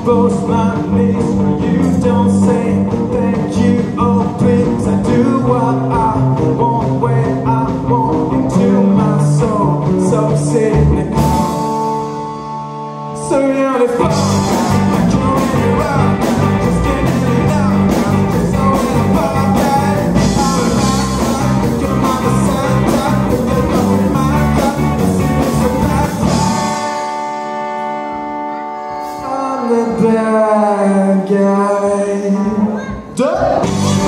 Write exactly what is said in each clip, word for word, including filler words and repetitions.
both my knees. You don't say thank you, oh please. I do what I want, where I want, into my soul. So cynical, so beautiful. I can't get it out, just can't get it out. It's all in the pocket. I'm a bad guy, you're my Santa. If you know my God, you see me so bad. I'm the bad guy. Duh!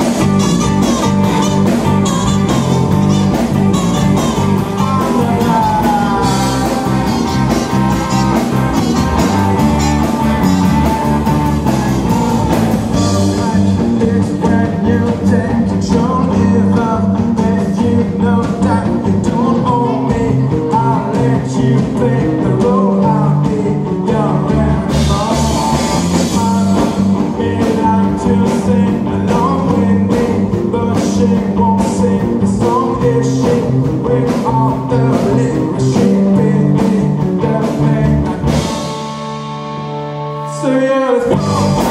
So yeah, let's go.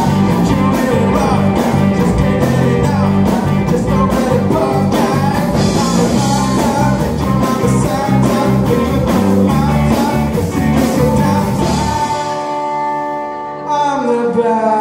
I'm the bad